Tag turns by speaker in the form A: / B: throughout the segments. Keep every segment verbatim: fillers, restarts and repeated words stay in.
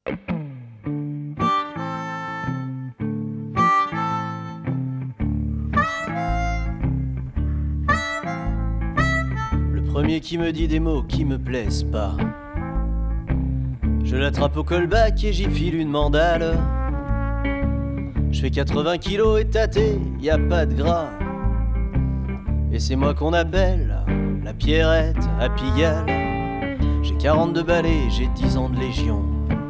A: Le premier qui me dit des mots qui me plaisent pas, je l'attrape au callback et j'y file une mandale. Je fais quatre-vingts kilos et tâté, y a pas de gras. Et c'est moi qu'on appelle la Pierrette à Pigalle. J'ai quarante-deux balais, j'ai dix ans de légion.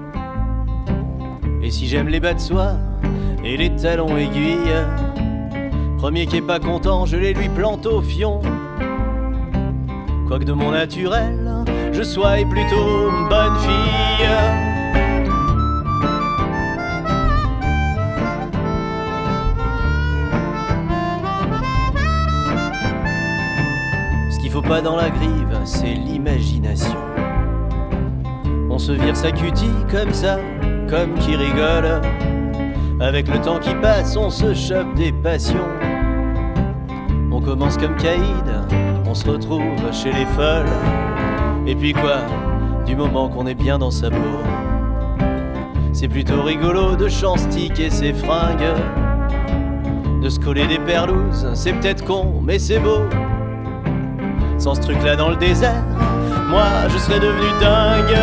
A: Et si j'aime les bas de soie et les talons aiguilles, premier qui est pas content, je les lui plante au fion. Quoique de mon naturel, je sois plutôt une bonne fille. Ce qu'il faut pas dans la grive, c'est l'imagination. On se vire sa cutie comme ça, comme qui rigole. Avec le temps qui passe, on se chope des passions. On commence comme Caïd, on se retrouve chez les folles. Et puis quoi, du moment qu'on est bien dans sa peau, c'est plutôt rigolo de chanstiquer ses fringues, de se coller des perlouses, c'est peut-être con, mais c'est beau. Sans ce truc-là dans le désert, moi je serais devenu dingue.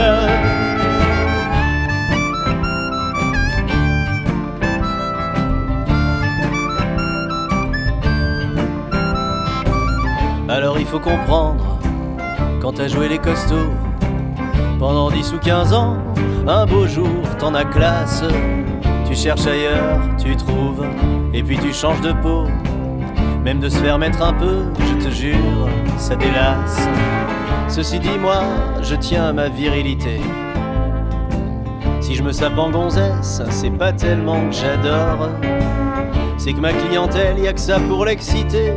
A: Alors il faut comprendre, quand t'as joué les costauds pendant dix ou quinze ans, un beau jour t'en as classe. Tu cherches ailleurs, tu trouves, et puis tu changes de peau. Même de se faire mettre un peu, je te jure, ça délasse. Ceci dit, moi, je tiens à ma virilité. Si je me sape en gonzesse, c'est pas tellement que j'adore, c'est que ma clientèle, y a que ça pour l'exciter.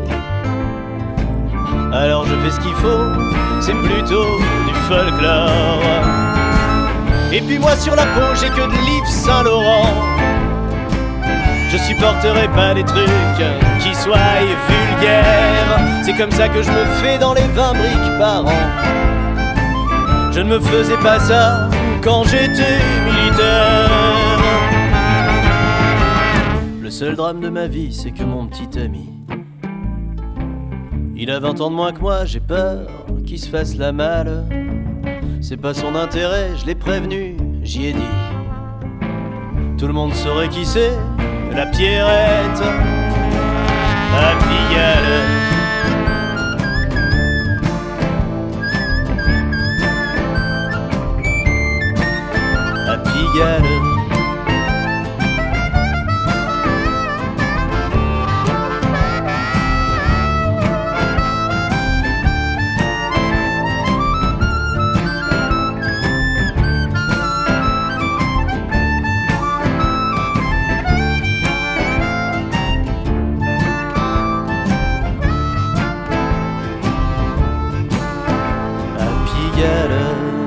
A: Alors je fais ce qu'il faut, c'est plutôt du folklore. Et puis moi sur la peau, j'ai que de l'Yves Saint Laurent. Je supporterai pas des trucs qui soient vulgaires. C'est comme ça que je me fais dans les vingt briques par an. Je ne me faisais pas ça quand j'étais militaire. Le seul drame de ma vie, c'est que mon petit ami, il a vingt ans de moins que moi, j'ai peur qu'il se fasse la malle. C'est pas son intérêt, je l'ai prévenu, j'y ai dit. Tout le monde saurait qui c'est, la Pierrette à Pigalle. À Pigalle. Pigalle.